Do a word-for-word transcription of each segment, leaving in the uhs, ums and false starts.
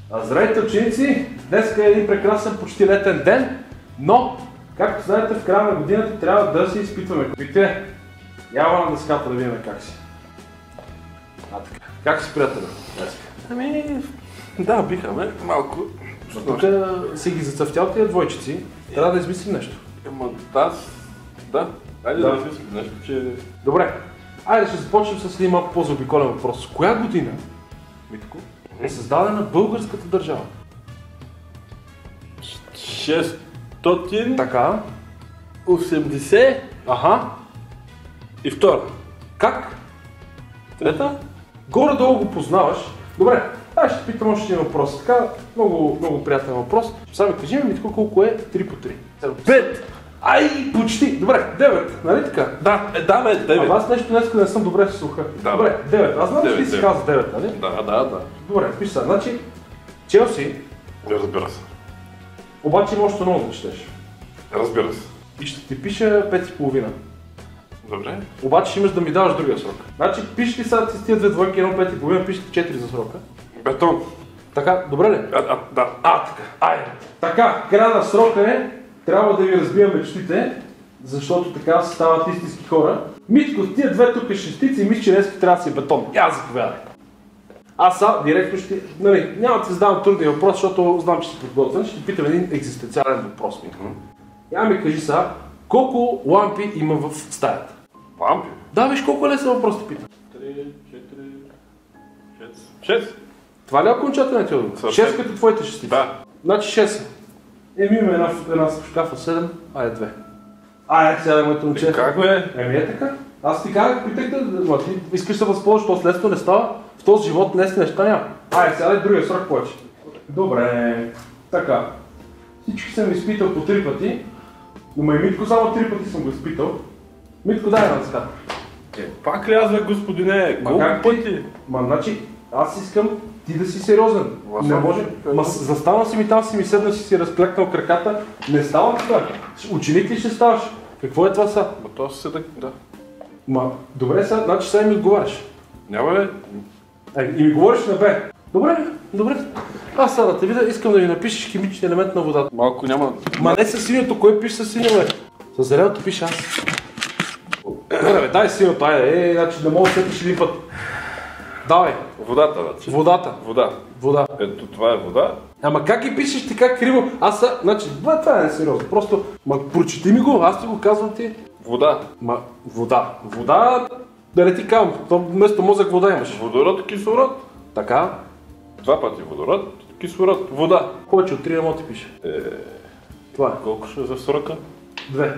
Здравейте, ученици! Днес е един прекрасен почти летен ден, но, както знаете, в края на годината трябва да се изпитваме. Викте, ява на дъската да видим как си. А така, как си, приятели? Ами, да, бихаме малко. Тук си ги зацъфтял тия двойчици, трябва да измислим нещо. Ама да, да, айде да, да измислим нещо, че... Добре, айде ще започнем с един малко по-заобиколен въпрос. Коя година, Митко, е създадена българската държава? шестстотин Така. осемдесет Аха. и втора. Как? Трета? Горе-долу го познаваш. Добре, аз ще питам още един въпрос. Така, много, много приятен въпрос. Сами кажи ми, Митко, колко е три по три? Пет! Ай, почти! Добре, девет, нали така? Да, е, да, бе, девет. А аз нещо днес не съм добре с слуха. Да, добре, девет. Аз знам, че ти си каза девет, нали? Да, да, да. Добре, пиш сега. Значи, Челси, Разбира се. обаче има още много да четеш. Разбира се. И ще ти пиша пет и половина. Добре. Обаче ще имаш да ми даваш другия срок. Значи, пиш ли сега с тия две двойки, едно пет и половина, пиш ли четири за срока. Бетон. Така, добре ли? А, а, да. А, така. Айде. Така, края на срока е, трябва да ви разбия мечтите, защото така се стават истински хора. Митко, тия две тук шестици и мисля, че днес трябва да си бетон. Я заповядай. Аз са, директно ще... Нали, няма да ти задавам трудния въпрос, защото знам, че си подготвен. Ще ти питам един екзистенциален въпрос, Митко. Я ми кажи сега, колко лампи има в стаята? Лампи? Да, виж колко е лесен въпрос ти питам. Три, четири, шест. Шест? Това ли е окончателният ти отговор? шест като твоите шестици? Да. Значи шест. Еми има една, една шкафа седем, айде две. Айде сега, моето момче. Как бе? Еми е така. Аз ти казах, питах да, ти искаш да се възползваш, то следствено не става. В този живот днес неща няма. Айде сега дай другия срок повече. Добре. Така. Всички съм изпитал по три пъти, но и Митко само три пъти съм го изпитал. Митко, дай една дъската. Е, пак ли аз бе, господине? Колко пъти? Ма, значи, аз искам ти да си сериозен. Не може. Ма, застанал си ми там, си ми седнал, си си разклекнал краката. Не става това. Ученик ли ще ставаш? Какво е това са? Ма то се да... да. Ма, добре сега, значи сега ми отговаряш. Няма бе. Е, и ми говориш на бе. Добре, добре. Аз сега да те видя, искам да ми напишеш химичен елемент на водата. Малко няма... Ма не със синьото, кой пише със синьо, бе? Със зеленото пише аз. Добре, бе, дай синьото, айде, е, значи не мога да сетиш един път. Давай. Водата, значи. Водата. Вода. Вода. Ето това е вода. Ама как ги пишеш така криво? Аз са, значи, бе, това е сериозно. Просто, ма прочети ми го, аз ти го казвам ти. Вода. Ма, вода. Вода, да не ти казвам, то вместо мозък вода имаш. Водород, кислород. Така. Два пъти водород, кислород, вода. Повече от три не мога ти пише. Е... Това е. Колко ще е за срока? Две.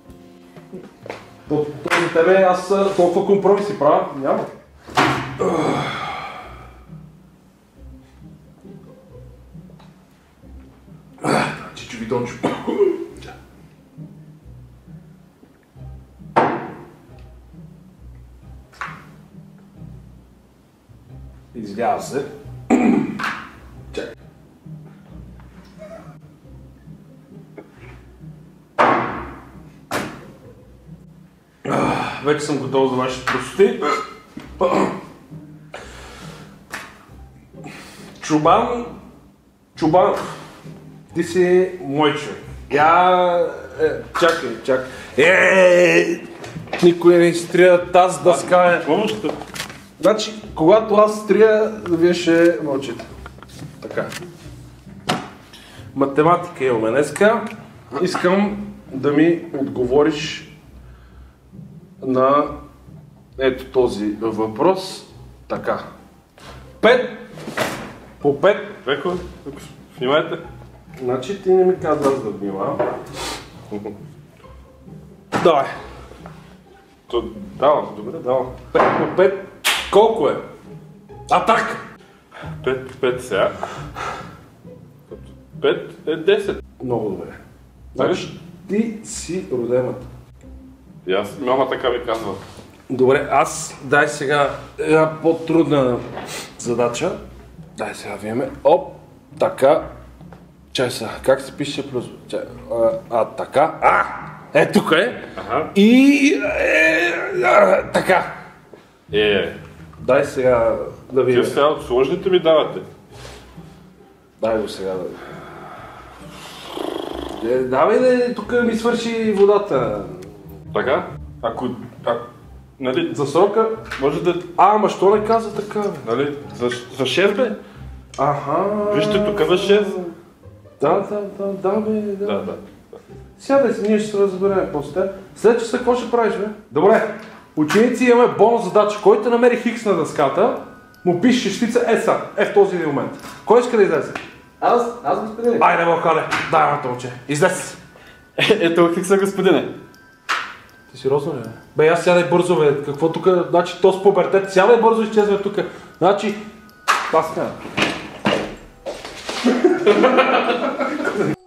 То, то за тебе аз толкова компромиси правя, няма. Чичо бидончо. Извинявам се. Чакай. Вече съм готов за вашите простоти. Чубан, Чубан, ти си мой човек. Я... Е, чакай, чакай. Е, никой не изтрия тази дъска. Какво ще? Значи, когато аз стрия, вие ще мълчите. Така. Математика имаме днеска. Искам да ми отговориш на ето този въпрос. Така. Пет по пет. Веко, внимайте. Значи ти не ми казва аз да внимавам. Давай. То, давам, добре, давам. пет по пет. Колко е? Атака! пет по пет сега. пет е десет. Много добре. Значи ти си родената. И аз, мама така ми казва. Добре, аз дай сега една по-трудна задача. Дай сега виеме. Оп, така. Чай сега, как се пише плюс? Чай, а, а, така. А! Е, тук е. Ага. И... Е, а, така. Е, Дай сега да видим. Вие сега сложните ми давате. Дай го сега, бе. Е, давай да тук ми свърши водата. Така? Ако... А, нали? За срока? Може да... А, ама що не каза така, бе? Нали? За, за шест, бе? Аха. Вижте, тук на шест. Да, да, да, да, бе, да. Да, да. Сядай си, ние ще се разберем после. След часа какво ще правиш, бе? Добре, ученици имаме бонус задача. Който намери хикс на дъската, му пише шестица е са, е в този момент. Кой иска да излезе? Аз, аз господине. Айде, Балкале, дай ме момче. Излез! Ето хикса, господине. Ти сериозно ли, бе? Бе, аз сядай бързо, бе. Какво тук? Значи, то с пубертет, сядай бързо изчезва тук. Значи, аз няма.